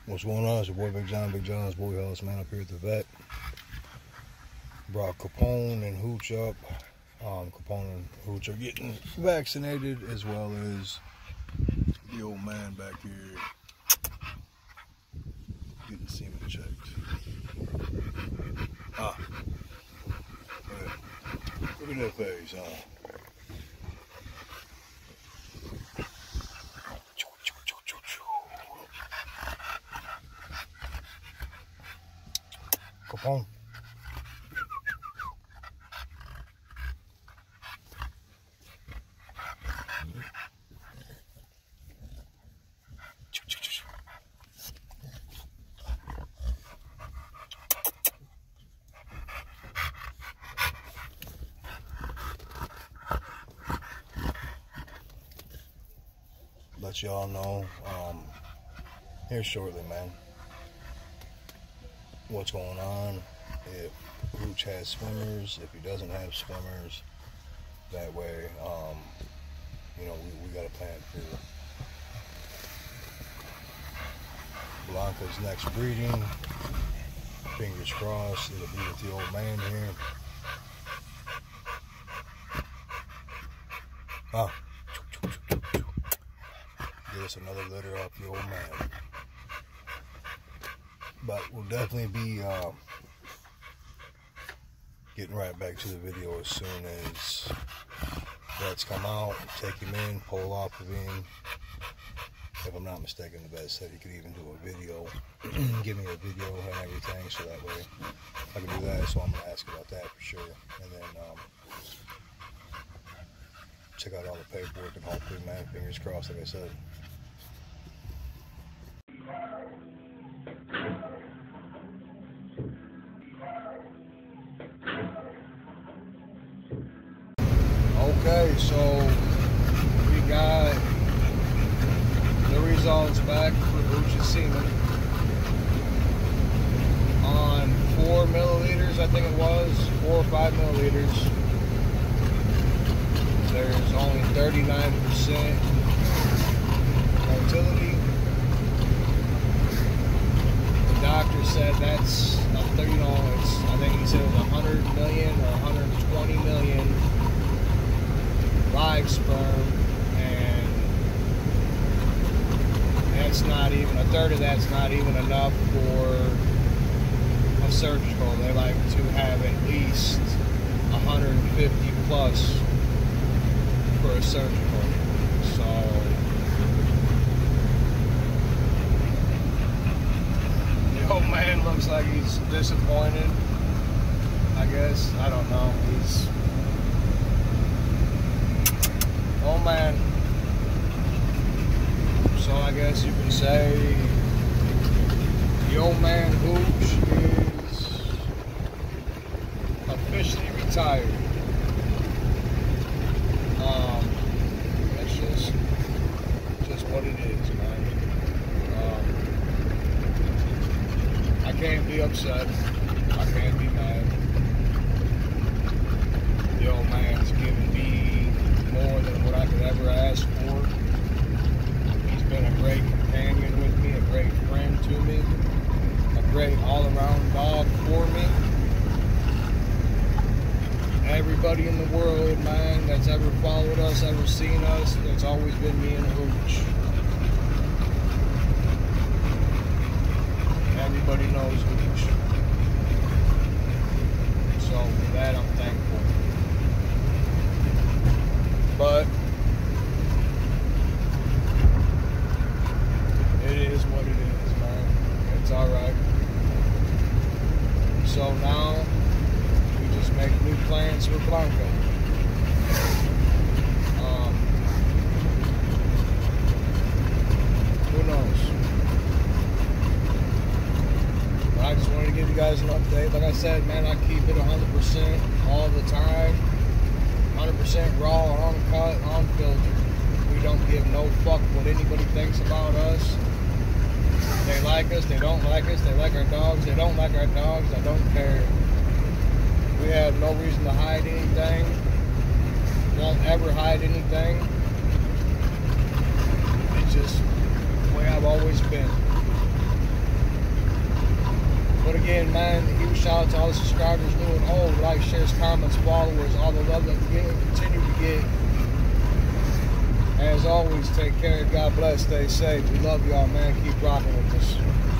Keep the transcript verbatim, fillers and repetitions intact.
What's going on? It's your boy Big John, Big John's Boy House, man, up here at the vet. Brought Capone and Hooch up. Um, Capone and Hooch are getting vaccinated, as well as the old man back here getting semen checked. Ah, look at that face, huh? Capone. Let y'all know um, here shortly, man, what's going on. If Hooch has swimmers, if he doesn't have swimmers, that way, um, you know, we, we got a plan for Blanca's next breeding. Fingers crossed, it'll be with the old man here. Ah. Get us another litter off the old man. But we'll definitely be uh, getting right back to the video as soon as vets come out, take him in, pull off of him. If I'm not mistaken, the vet said he could even do a video, give me a video and everything, so that way I can do that. So I'm gonna ask about that for sure, and then um, check out all the paperwork, and hopefully, man, fingers crossed, like I said. Okay, so we got the results back for Hooch's semen on four milliliters, I think it was, four or five milliliters. There's only thirty-nine percent motility. The doctor said that's, you know, it's, I think he said it was one hundred million or one hundred twenty million live sperm, and that's not even, a third of that's not even enough for a surgical. They like to have at least one hundred fifty plus for a surgical. So the old man looks like he's disappointed, I guess. I don't know. He's oh man. So I guess you can say the old man Hooch is officially retired. Um, that's just just what it is, man. Um, I can't be upset. I can't be mad. The old man's giving me more than what I could ever ask for. He's been a great companion with me, a great friend to me, a great all-around dog for me. Everybody in the world, man, that's ever followed us, ever seen us, it's always been me and Hooch. Everybody knows Hooch. So for that, I'm thankful. But it is what it is, man. It's alright. So now we just make new plans with Blanca. Um, who knows? But I just wanted to give you guys an update. Like I said, man, I keep it one hundred percent all the time. one hundred percent raw, uncut, unfiltered. We don't give no fuck what anybody thinks about us. They like us, they don't like us, they like our dogs, they don't like our dogs, I don't care. We have no reason to hide anything. Won't ever hide anything. It's just the way I've always been. man. Huge shout out to all the subscribers, new and old. Like, shares, comments, followers, all the love that we get and continue to get. As always, take care. God bless. Stay safe. We love y'all, man. Keep rocking with us.